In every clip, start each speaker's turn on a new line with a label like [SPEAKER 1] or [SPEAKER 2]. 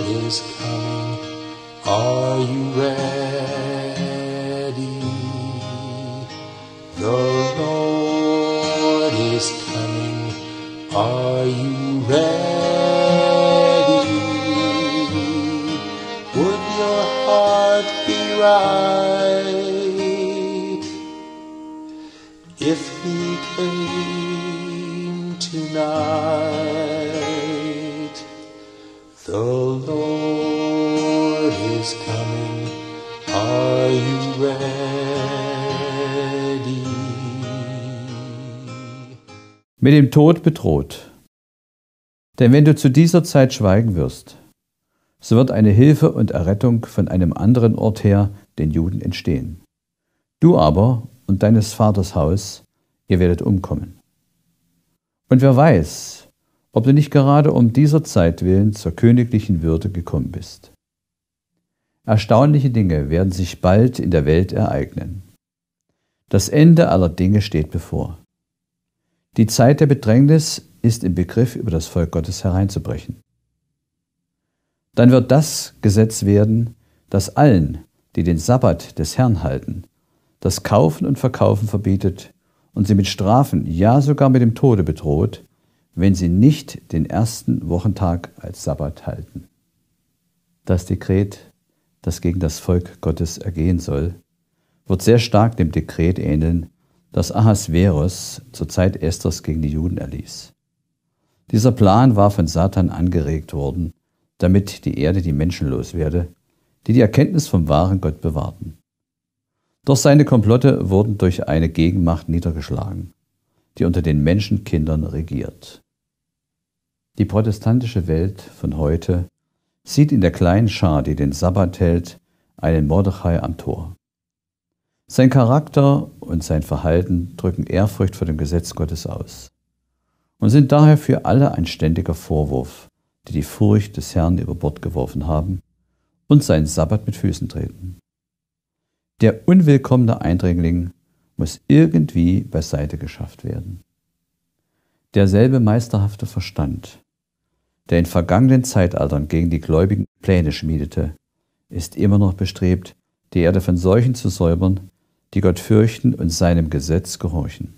[SPEAKER 1] is coming. Are you ready? The Lord is coming. Are you ready? Would your heart be right if he came tonight? The Lord is coming. Are you ready?
[SPEAKER 2] Mit dem Tod bedroht. Denn wenn du zu dieser Zeit schweigen wirst, so wird eine Hilfe und Errettung von einem anderen Ort her den Juden entstehen. Du aber und deines Vaters Haus, ihr werdet umkommen. Und wer weiß, ob du nicht gerade um dieser Zeit willen zur königlichen Würde gekommen bist. Erstaunliche Dinge werden sich bald in der Welt ereignen. Das Ende aller Dinge steht bevor. Die Zeit der Bedrängnis ist im Begriff, über das Volk Gottes hereinzubrechen. Dann wird das Gesetz werden, das allen, die den Sabbat des Herrn halten, das Kaufen und Verkaufen verbietet und sie mit Strafen, ja sogar mit dem Tode bedroht, wenn sie nicht den ersten Wochentag als Sabbat halten. Das Dekret, das gegen das Volk Gottes ergehen soll, wird sehr stark dem Dekret ähneln, das Ahasverus zur Zeit Esthers gegen die Juden erließ. Dieser Plan war von Satan angeregt worden, damit die Erde die Menschen loswerde, die die Erkenntnis vom wahren Gott bewahrten. Doch seine Komplotte wurden durch eine Gegenmacht niedergeschlagen, die unter den Menschenkindern regiert. Die protestantische Welt von heute sieht in der kleinen Schar, die den Sabbat hält, einen Mordechai am Tor. Sein Charakter und sein Verhalten drücken Ehrfurcht vor dem Gesetz Gottes aus und sind daher für alle ein ständiger Vorwurf, die die Furcht des Herrn über Bord geworfen haben und seinen Sabbat mit Füßen treten. Der unwillkommene Eindringling muss irgendwie beiseite geschafft werden. Derselbe meisterhafte Verstand, der in vergangenen Zeitaltern gegen die Gläubigen Pläne schmiedete, ist immer noch bestrebt, die Erde von solchen zu säubern, die Gott fürchten und seinem Gesetz gehorchen.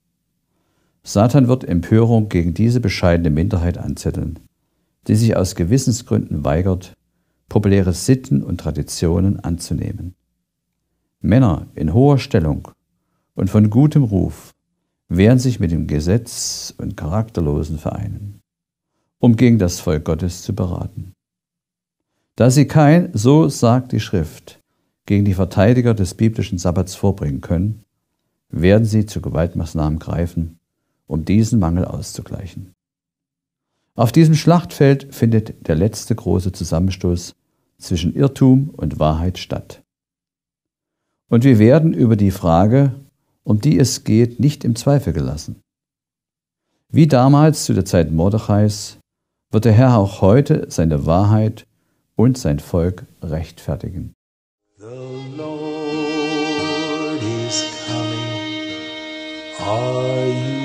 [SPEAKER 2] Satan wird Empörung gegen diese bescheidene Minderheit anzetteln, die sich aus Gewissensgründen weigert, populäre Sitten und Traditionen anzunehmen. Männer in hoher Stellung und von gutem Ruf wehren sich mit dem Gesetz und Charakterlosen vereinen, um gegen das Volk Gottes zu beraten. Da sie kein, so sagt die Schrift, gegen die Verteidiger des biblischen Sabbats vorbringen können, werden sie zu Gewaltmaßnahmen greifen, um diesen Mangel auszugleichen. Auf diesem Schlachtfeld findet der letzte große Zusammenstoß zwischen Irrtum und Wahrheit statt. Und wir werden über die Frage, um die es geht, nicht im Zweifel gelassen. Wie damals zu der Zeit Mordechais wird der Herr auch heute seine Wahrheit und sein Volk rechtfertigen.
[SPEAKER 1] The Lord is coming. Are you